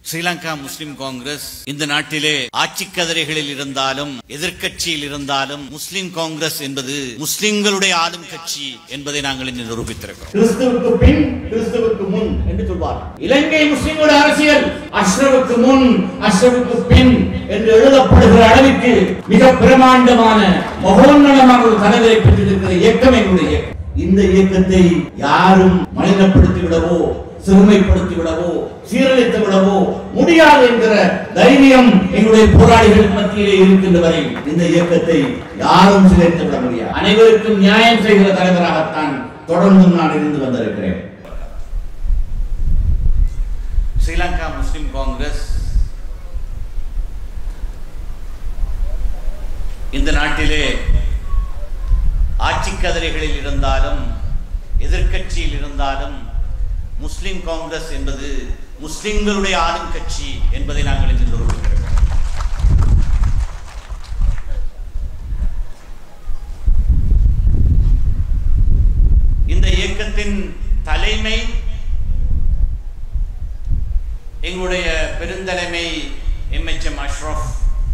ஸ்ரீலங்கா முஸ்லிம் காங்கிரஸ் இந்த நாட்டிலே ஆட்சி கதிரைகளில் இருந்தாலும் எதிர்க்கட்சியில் இருந்தாலும் முஸ்லிம் காங்கிரஸ் என்பது முஸ்லிம்களுடைய ஆளும் கட்சி என்பதை நாங்கள் இன்று நிரூபித்திருக்கிறோம். கிறிஸ்துவுக்கு பின் கிறிஸ்துவுக்கு முன் என்று சொல்வார். இலங்கை முஸ்லிம்களுடைய அரசியல் அஷ்ரஃபுக்கு முன் அஷ்ரஃபுக்கு பின் என்று எழுதப்படுகிற அளவிற்கு மிக பிரமாண்டமான மகோன்னதமான ஒரு தலைவரை பெற்றிருக்கிற இயக்கம் எங்களுடைய இயக்கம். இந்த இயக்கத்தை யாரும் மலினப்படுத்தி விடவோ சிறுமைப்படுத்தி விடவோ சீரழித்து விடவோ முடியாது என்கிற தைரியம் எங்களுடைய போராளிகள் மத்தியிலே இருக்கின்ற வரை இந்த இயக்கத்தை யாரும் சிதைத்து விட முடியாது. அனைவருக்கும் நியாயம் செய்கிற தலைவராகத்தான் தொடர்ந்தும் நான் இருந்து வந்திருக்கிறேன். ஸ்ரீலங்கா முஸ்லிம் காங்கிரஸ் இந்த நாட்டிலே ஆட்சி கதிரைகளில் இருந்தாலும் எதிர்க்கட்சியில் இருந்தாலும் முஸ்லிம் காங்கிரஸ் என்பது முஸ்லிம்களுடைய ஆளும் கட்சி என்பதை நாங்கள் இன்று நிரூபிக்கிறோம். இந்த இயக்கத்தின் தலைமை எங்களுடைய பெருந்தலைமை எம்.எச்.எம். அஷ்ரஃப்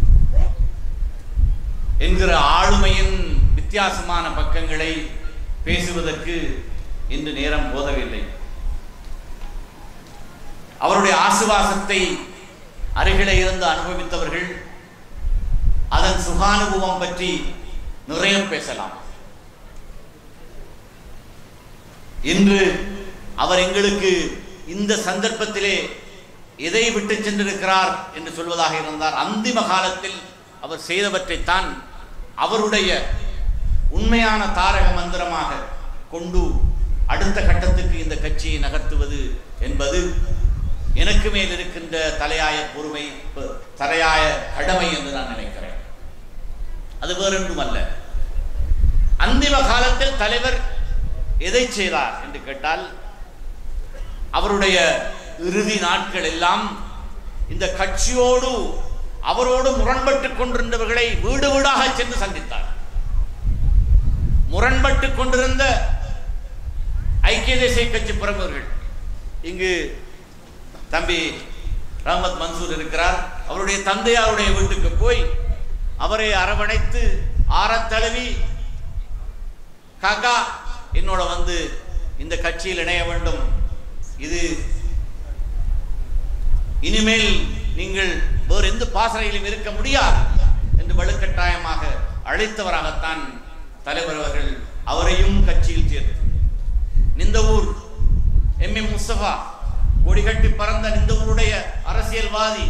என்கிற ஆளுமையின் வித்தியாசமான பக்கங்களை பேசுவதற்கு இன்று நேரம் போதவில்லை. அவருடைய ஆசுவாசத்தை அருகிலே இருந்து அனுபவித்தவர்கள் அதன் சுகானுபவம் பற்றி நிறைய பேசலாம். இன்று அவர் எங்களுக்கு இந்த சந்தர்ப்பத்திலே எதை விட்டு சென்றிருக்கிறார் என்று சொல்வதாக இருந்தார், அந்திம காலத்தில் அவர் செய்தவற்றைத்தான் அவருடைய உண்மையான தாரக மந்திரமாக கொண்டு அடுத்த கட்டத்துக்கு இந்த கட்சியை நகர்த்துவது என்பது எனக்கு மேல் இருக்கின்ற தலையாய பொறுமை, தலையாய கடமை என்று நான் நினைக்கிறேன். அது வேறொன்றும் அல்ல. அந்திம காலத்தில் தலைவர் எதை செய்தார் என்று கேட்டால், அவருடைய இறுதி நாட்கள் எல்லாம் இந்த கட்சியோடு அவரோடு முரண்பட்டுக் கொண்டிருந்தவர்களை வீடு வீடாக சென்று சந்தித்தார். முரண்பட்டுக் கொண்டிருந்த ஐக்கிய தேசிய கட்சி பிரமுகர்கள், இங்கு தம்பி ரஹ்மத் மன்சூர் இருக்கிறார், அவருடைய தந்தையாருடைய வீட்டுக்கு போய் அவரை அரவணைத்து ஆரத்தழுவி, காக்கா என்னோட வந்து இந்த கட்சியில் இணைய வேண்டும், இது இனிமேல் நீங்கள் வேறு எந்த பாசறையிலும் இருக்க முடியாது என்று வலுக்கட்டாயமாக அழைத்தவராகத்தான் தலைவர் அவர்கள் அவரையும் கட்சியில் சேர்த்து, நிந்தவூர் எம்.எம். முஸ்தபா கொடிகட்டி பறந்த நிந்தவூருடைய அரசியல்வாதி,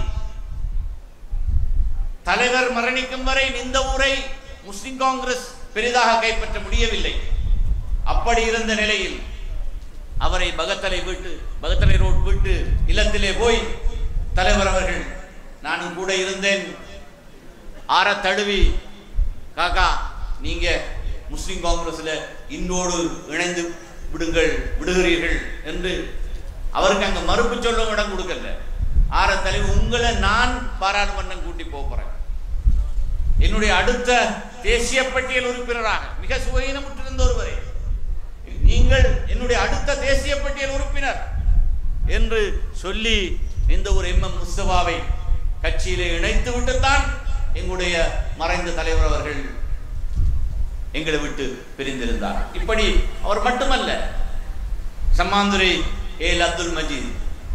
தலைவர் மரணிக்கும் வரை நிந்தவூரை முஸ்லிம் காங்கிரஸ் பெரிதாக கைப்பற்ற முடியவில்லை. அப்படி இருந்த நிலையில் அவரை பகத்தலை ரோட் விட்டு இல்லத்திலே போய் தலைவர் அவர்கள் நானும் கூட இருந்தேன், ஆற தழுவி, காக்கா நீங்க முஸ்லிம் காங்கிரஸ்ல இன்னோடு இணைந்து விடுகிறீர்கள் என்று அவருக்கு அங்க மறுப்பு சொல்ல இடம் கொடுக்கல. ஆற தலைவர், உங்களை நான் பாராளுமன்றம் கூட்டி போறேன், என்னுடைய அடுத்த தேசிய பட்டியல் உறுப்பினராக மிக சுயநமுற்றிருந்த ஒருவரை நீங்கள் என்னுடைய அடுத்த தேசிய பட்டியல் உறுப்பினர் என்று சொல்லி இந்த ஒரு எம்.எம். முஸ்தபாவை கட்சியிலே இணைத்து விட்டுத்தான் எங்களுடைய மறைந்த தலைவர் அவர்கள் எங்களை விட்டு பிரிந்திருந்தார். இப்படி அவர் மட்டுமல்ல, சம்மாந்துரை ஏல் அப்துல் மஜீத்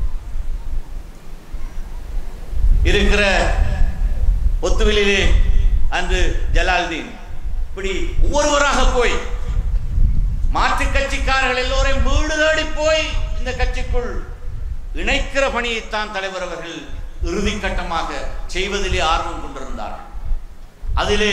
இருக்கிற ஒத்துவிலே அன்று ஜலால்தீன், இப்படி ஒவ்வொருவராக போய் மாற்று கட்சிக்காரர்கள் எல்லோரையும் வீடு தேடி போய் இந்த கட்சிக்குள் இணைக்கிற பணியைத்தான் தலைவர் அவர்கள் இறுதி கட்டமாக செய்வதிலே ஆர்வம் கொண்டிருந்தார்கள். அதிலே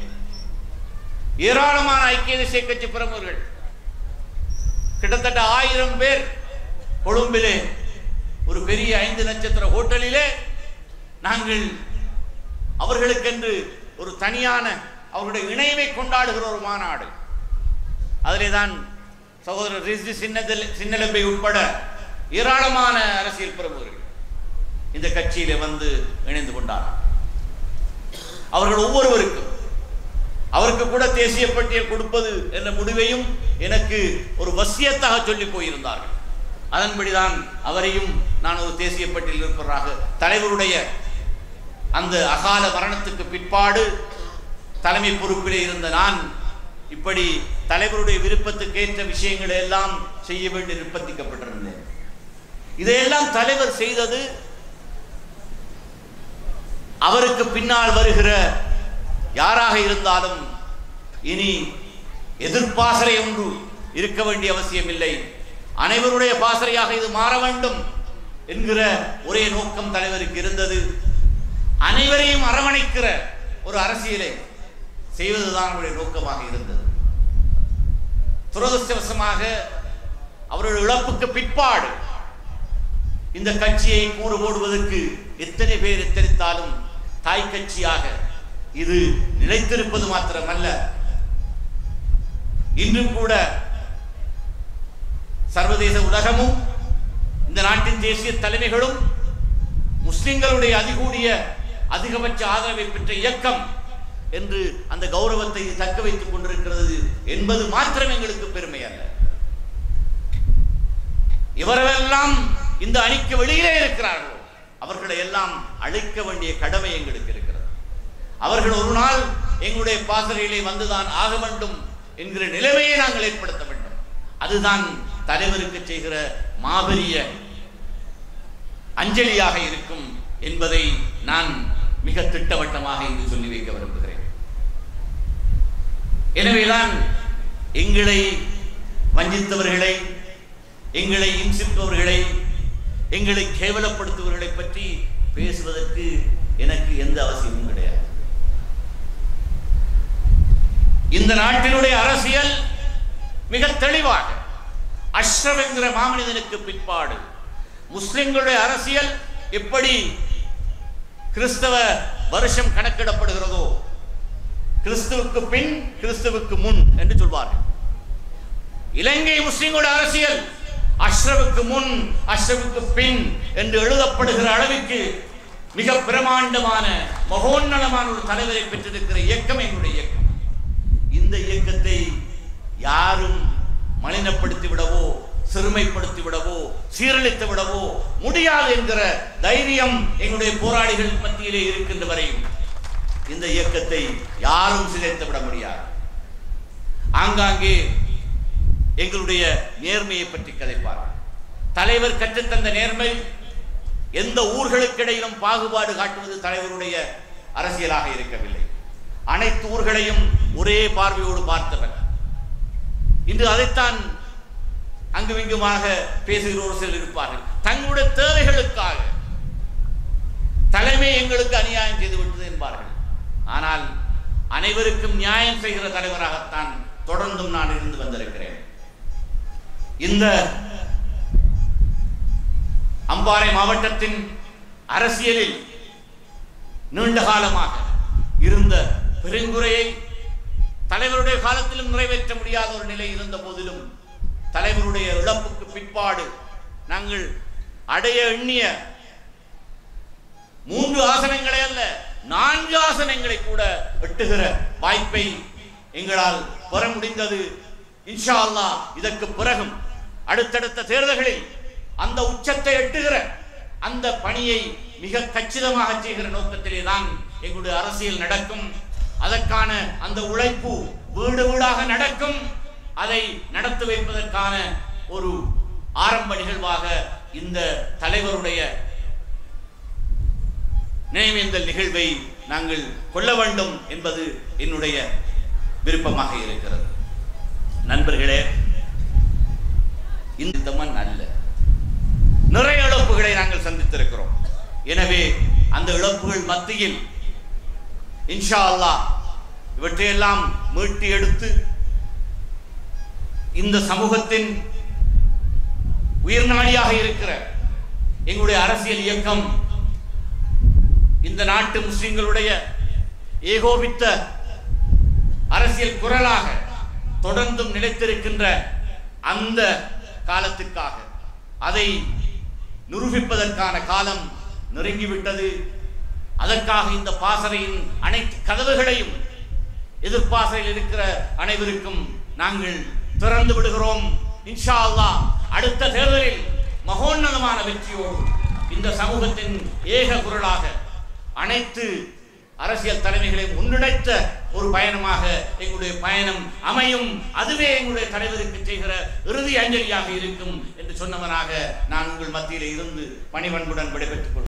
ஏராளமான ஐக்கிய தேசிய கட்சி பிரமுகர்கள், கிட்டத்தட்ட 1000 பேர் கொழும்பிலே ஒரு பெரிய 5 நட்சத்திர ஹோட்டலிலே நாங்கள் அவர்களுக்கென்று ஒரு தனியான அவருடைய இணைவை கொண்டாடுகிற ஒரு மாநாடு, அதிலே தான் சகோதரர் ரிஸ்வி சின்னலம்பை உட்பட ஏராளமான அரசியல் பிரமுகர்கள் இந்த கட்சியிலே வந்து இணைந்து கொண்டார்கள். அவர்கள் ஒவ்வொருவருக்கும் அவருக்கு கூட தேசிய பட்டியல் கொடுப்பது என்ற முடிவையும் எனக்கு ஒரு வசியத்தாக சொல்லி போயிருந்தார்கள். அதன்படிதான் அவரையும் நான் ஒரு தேசிய பட்டியலில் இருப்பதாக தலைவருடைய அந்த அகால மரணத்துக்கு பிற்பாடு தலைமை பொறுப்பிலே இருந்த நான் இப்படி தலைவருடைய விருப்பத்துக்கேற்ற விஷயங்களை எல்லாம் செய்ய வேண்டி நிர்பந்திக்கப்பட்டிருந்தேன். இதையெல்லாம் தலைவர் செய்தது அவருக்கு பின்னால் வருகிற யாராக இருந்தாலும் இனி எதிர்ப்பாசறை ஒன்று இருக்க வேண்டிய அவசியம் இல்லை, அனைவருடைய பாசறையாக இது மாற வேண்டும் என்கிற ஒரே நோக்கம் தலைவருக்கு இருந்தது. அனைவரையும் அரவணைக்கிற ஒரு அரசியலை செய்வதுதான் அவருடைய நோக்கமாக இருந்தது. துரதிர்ஷ்டவசமாக அவருடைய இழப்புக்கு பிற்பாடு இந்த கட்சியை கூறு போடுவதற்கு எத்தனை பேர் எத்தனித்தாலும் தாய் கட்சியாக இது நிலைத்திருப்பது மாத்திரமல்ல, இன்றும் கூட சர்வதேச உலகமும் இந்த நாட்டின் தேசிய தலைமைகளும் முஸ்லிம்களுடைய அதிகபட்ச ஆதரவை பெற்ற இயக்கம் என்று அந்த கௌரவத்தை தக்க வைத்துக் கொண்டிருக்கிறது என்பது மாத்திரம் எங்களுக்கு பெருமை அல்ல. இவரெல்லாம் இந்த அணிக்கு வெளியிலே இருக்கிறார்களோ அவர்களை எல்லாம் அழைக்க வேண்டிய கடமை எங்களுக்கு இருக்கிறது. அவர்கள் ஒரு நாள் எங்களுடைய பாசறையிலே வந்துதான் ஆக வேண்டும் என்கிற நிலைமையை நாங்கள் ஏற்படுத்த வேண்டும். அதுதான் தலைவருக்கு செய்கிற மாபெரிய அஞ்சலியாக இருக்கும் என்பதை நான் மிக திட்டவட்டமாக இங்கு சொல்லி வைக்க விரும்புகிறேன். எனவேதான் எங்களை வஞ்சித்தவர்களை, எங்களை இம்சிப்பவர்களை, எங்களை கேவலப்படுத்துவர்களை பற்றி பேசுவதற்கு எனக்கு எந்த அவசியமும் கிடையாது. இந்த நாட்டினுடைய அரசியல் மிக தெளிவாக அஷ்ரப் என்கிற மாமனிதனுக்கு பிற்பாடு முஸ்லிம்களுடைய அரசியல் எப்படி கிறிஸ்தவ வருஷம் கணக்கிடப்படுகிறதோ, கிறிஸ்துவுக்கு பின் கிறிஸ்துவுக்கு முன் என்று சொல்வார்கள். இலங்கை முஸ்லிம்களுடைய அரசியல் அஷ்ரவுக்கு முன் அஷ்ரவுக்கு பின் என்று எழுதப்படுகிற அளவுக்கு மிக பிரமாண்டமான மகோன்னதமான ஒரு தலைவரை பெற்றிருக்கிற இயக்கம் எங்களுடைய இயக்கம். இந்த இயக்கத்தை யாரும் மலினப்படுத்தி விடவோ, சிறுமைப்படுத்தி விடவோ, சீரழித்து விடவோ முடியாது என்கிற தைரியம் எங்களுடைய போராளிகள் மத்தியிலே இருக்கின்ற வரையும் இந்த இயக்கத்தை யாரும் சிதைத்து விட முடியாது. ஆங்காங்கே எங்களுடைய நேர்மையை பற்றி கதைப்பார்கள். தலைவர் கற்றுத்தந்த நேர்மை எந்த ஊர்களுக்கிடையிலும் பாகுபாடு காட்டுவது தலைவருடைய அரசியலாக இருக்கவில்லை. அனைத்து ஊர்களையும் ஒரே பார்வையோடு பார்த்தவர். இன்று அதைத்தான் அங்குமிங்குமாக பேசுகிறோர் சிலர் இருப்பார்கள். தங்களுடைய தேவைகளுக்காக தலைமை எங்களுக்கு அநியாயம் செய்து விட்டது என்பார்கள். ஆனால் அனைவருக்கும் நியாயம் செய்கிற தலைவராகத்தான் தொடர்ந்தும் நான் இருந்து வந்திருக்கிறேன். இந்த அம்பாறை மாவட்டத்தின் அரசியலில் நீண்ட காலமாக இருந்த பெருங்குறையை தலைவருடைய காலத்திலும் நிறைவேற்ற முடியாத ஒரு நிலை இருந்த போதிலும் தலைவருடைய இழப்புக்கு பிற்பாடு நாங்கள் அடைய எண்ணிய 3 ஆசனங்களை அல்ல 4 ஆசனங்களை கூட எட்டுகிற வாய்ப்பை எங்களால் பெற முடிந்தது. இன்ஷா அல்லாஹ் இதற்கு பிறகும் அடுத்தடுத்த தேர்தல்களில் அந்த உச்சத்தை எட்டுகிற அந்த பணியை மிக கச்சிதமாக செய்கிற நோக்கத்திலே தான் எங்களுடைய அரசியல் நடக்கும். அதற்கான அந்த உழைப்பு வீடு வீடாக நடக்கும். அதை நடத்தி வைப்பதற்கான ஒரு ஆரம்ப நிகழ்வாக இந்த தலைவருடைய நினைவேந்தல் நிகழ்வை நாங்கள் கொள்ள வேண்டும் என்பது என்னுடைய விருப்பமாக இருக்கிறது. நண்பர்களே, இந்த மண் அல்ல, நிறைய இழப்புகளை நாங்கள் சந்தித்திருக்கிறோம். எனவே அந்த இழப்புகள் மத்தியில் இன்ஷா அல்லாஹ் இவற்றையெல்லாம் மீட்டி எடுத்து இந்த சமூகத்தின் உயிர்நாடியாக இருக்கிற எங்களுடைய அரசியல் இயக்கம் இந்த நாட்டு முஸ்லிம்களுடைய ஏகோபித்த அரசியல் குரலாக தொடர்ந்தும் நிலைத்திருக்கின்ற அந்த காலத்துக்காக அதை நிரூபிப்பதற்கான காலம் நெருங்கிவிட்டது. அதற்காக இந்த பாசறையின் அனைத்து கதவுகளையும் எதிர்பாசறையில் இருக்கிற அனைவருக்கும் நாங்கள் திறந்து விடுகிறோம். இன்ஷா அல்லாஹ் அடுத்த தேர்தலில் மகோன்னதமான வெற்றியோடு இந்த சமூகத்தின் ஏக குரலாக அனைத்து அரசியல் தலைமைகளையும் முன்னெடுத்த ஒரு பயணமாக எங்களுடைய பயணம் அமையும். அதுவே எங்களுடைய தலைவருக்கு செய்கிற இறுதி அஞ்சலியாக இருக்கும் என்று சொன்னவனாக நான் உங்கள் மத்தியில் இருந்து பணிவன்புடன் விடைபெற்றுக் கொள்கிறேன்.